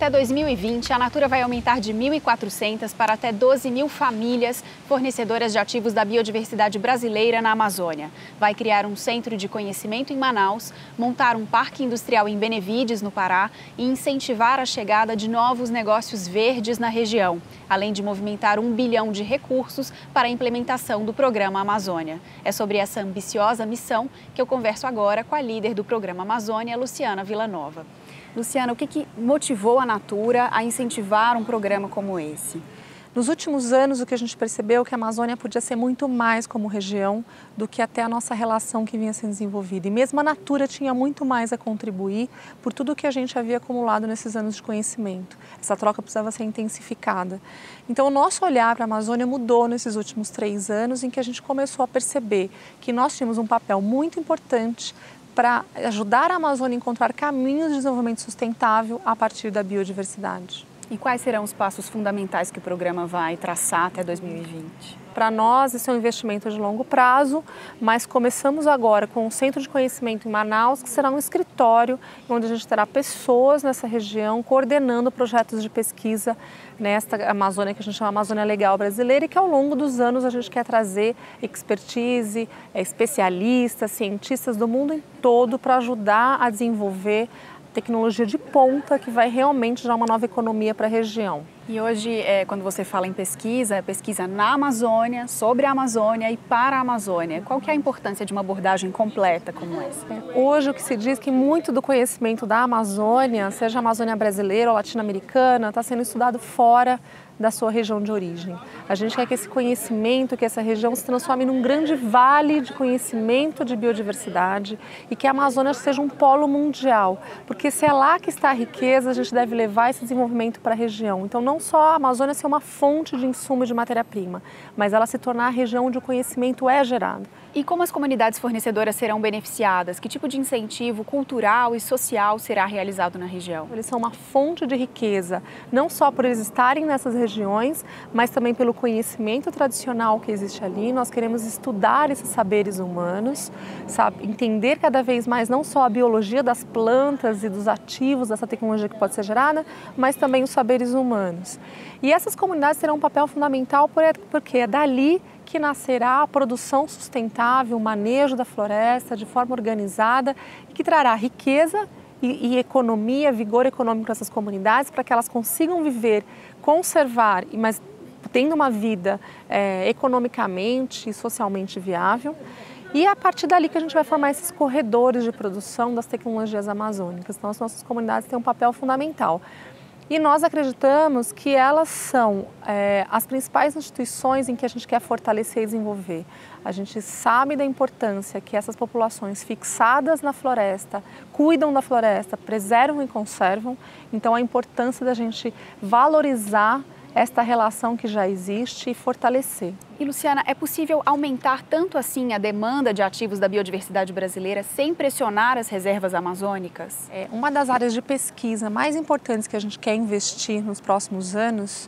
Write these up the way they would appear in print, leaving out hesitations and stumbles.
Até 2020, a Natura vai aumentar de 1.400 para até 12.000 famílias fornecedoras de ativos da biodiversidade brasileira na Amazônia. Vai criar um centro de conhecimento em Manaus, montar um parque industrial em Benevides, no Pará, e incentivar a chegada de novos negócios verdes na região, além de movimentar 1 bilhão de recursos para a implementação do Programa Amazônia. É sobre essa ambiciosa missão que eu converso agora com a líder do Programa Amazônia, Luciana Villanova. Luciana, o que motivou a Natura a incentivar um programa como esse? Nos últimos anos, o que a gente percebeu é que a Amazônia podia ser muito mais como região do que até a nossa relação que vinha sendo desenvolvida. E mesmo a Natura tinha muito mais a contribuir por tudo que a gente havia acumulado nesses anos de conhecimento. Essa troca precisava ser intensificada. Então, o nosso olhar para a Amazônia mudou nesses últimos 3 anos, em que a gente começou a perceber que nós tínhamos um papel muito importante para ajudar a Amazônia a encontrar caminhos de desenvolvimento sustentável a partir da biodiversidade. E quais serão os passos fundamentais que o programa vai traçar até 2020? Para nós, isso é um investimento de longo prazo, mas começamos agora com um centro de conhecimento em Manaus, que será um escritório onde a gente terá pessoas nessa região coordenando projetos de pesquisa nesta Amazônia, que a gente chama Amazônia Legal Brasileira, e que ao longo dos anos a gente quer trazer expertise, especialistas, cientistas do mundo todo para ajudar a desenvolver tecnologia de ponta que vai realmente dar uma nova economia para a região. E hoje, quando você fala em pesquisa, é pesquisa na Amazônia, sobre a Amazônia e para a Amazônia. Qual que é a importância de uma abordagem completa como essa? Hoje o que se diz que muito do conhecimento da Amazônia, seja a Amazônia brasileira ou latino-americana, está sendo estudado fora da sua região de origem. A gente quer que esse conhecimento, que essa região se transforme num grande vale de conhecimento de biodiversidade e que a Amazônia seja um polo mundial, porque se é lá que está a riqueza, a gente deve levar esse desenvolvimento para a região. Então não só a Amazônia ser uma fonte de insumo de matéria-prima, mas ela se tornar a região onde o conhecimento é gerado. E como as comunidades fornecedoras serão beneficiadas? Que tipo de incentivo cultural e social será realizado na região? Eles são uma fonte de riqueza, não só por eles estarem nessas regiões, mas também pelo conhecimento tradicional que existe ali. Nós queremos estudar esses saberes humanos, entender cada vez mais não só a biologia das plantas e dos ativos dessa tecnologia que pode ser gerada, mas também os saberes humanos. E essas comunidades terão um papel fundamental porque é dali que nascerá a produção sustentável, o manejo da floresta de forma organizada e que trará riqueza e economia, vigor econômico para essas comunidades, para que elas consigam viver, conservar, mas tendo uma vida economicamente e socialmente viável. E é a partir dali que a gente vai formar esses corredores de produção das tecnologias amazônicas. Então, as nossas comunidades têm um papel fundamental. E nós acreditamos que elas são as principais instituições em que a gente quer fortalecer e desenvolver. A gente sabe da importância que essas populações fixadas na floresta, cuidam da floresta, preservam e conservam. Então, a importância da gente valorizar esta relação que já existe e fortalecer. E, Luciana, é possível aumentar tanto assim a demanda de ativos da biodiversidade brasileira sem pressionar as reservas amazônicas? Uma das áreas de pesquisa mais importantes que a gente quer investir nos próximos anos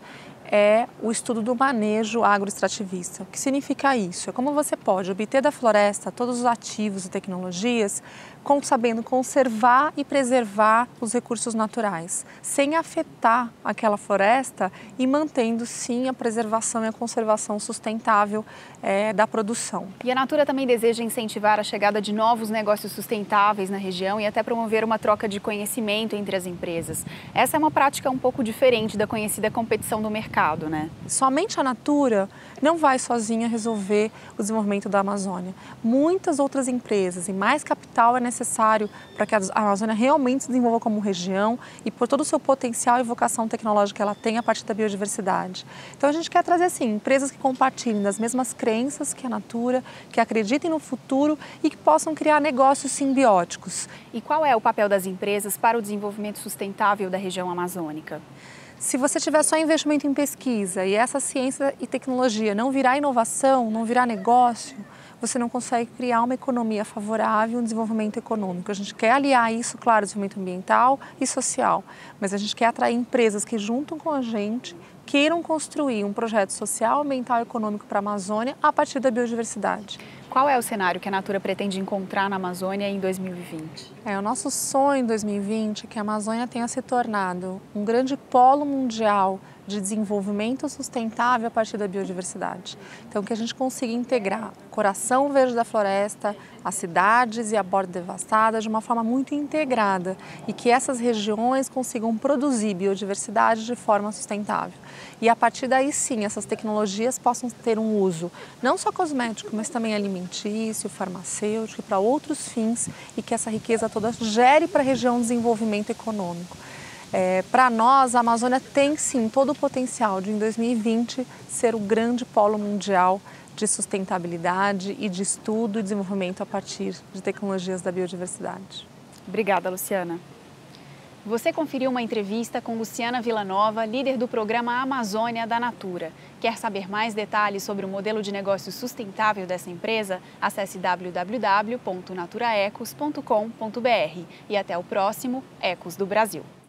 é o estudo do manejo agroextrativista. O que significa isso? É como você pode obter da floresta todos os ativos e tecnologias sabendo conservar e preservar os recursos naturais, sem afetar aquela floresta e mantendo sim a preservação e a conservação sustentável da produção. E a Natura também deseja incentivar a chegada de novos negócios sustentáveis na região e até promover uma troca de conhecimento entre as empresas. Essa é uma prática um pouco diferente da conhecida competição do mercado, né? Somente a Natura não vai sozinha resolver o desenvolvimento da Amazônia. Muitas outras empresas e mais capital é necessário para que a Amazônia realmente se desenvolva como região e por todo o seu potencial e vocação tecnológica que ela tem a partir da biodiversidade. Então a gente quer trazer assim, empresas que compartilhem das mesmas crenças que a Natura, que acreditem no futuro e que possam criar negócios simbióticos. E qual é o papel das empresas para o desenvolvimento sustentável da região amazônica? Se você tiver só investimento em pesquisa e essa ciência e tecnologia não virar inovação, não virar negócio, você não consegue criar uma economia favorável, um desenvolvimento econômico. A gente quer aliar isso, claro, desenvolvimento ambiental e social, mas a gente quer atrair empresas que juntam com a gente queiram construir um projeto social, ambiental e econômico para a Amazônia a partir da biodiversidade. Qual é o cenário que a Natura pretende encontrar na Amazônia em 2020? O nosso sonho em 2020 é que a Amazônia tenha se tornado um grande polo mundial de desenvolvimento sustentável a partir da biodiversidade. Então, que a gente consiga integrar o coração verde da floresta, as cidades e a borda devastada de uma forma muito integrada e que essas regiões consigam produzir biodiversidade de forma sustentável. E a partir daí sim, essas tecnologias possam ter um uso não só cosmético, mas também alimentício, farmacêutico e para outros fins e que essa riqueza toda gere para a região desenvolvimento econômico. Para nós, a Amazônia tem sim todo o potencial de em 2020 ser o grande polo mundial de sustentabilidade e de estudo e desenvolvimento a partir de tecnologias da biodiversidade. Obrigada, Luciana. Você conferiu uma entrevista com Luciana Villanova, líder do programa Amazônia da Natura. Quer saber mais detalhes sobre o modelo de negócio sustentável dessa empresa? Acesse www.naturaecos.com.br e até o próximo Ecos do Brasil.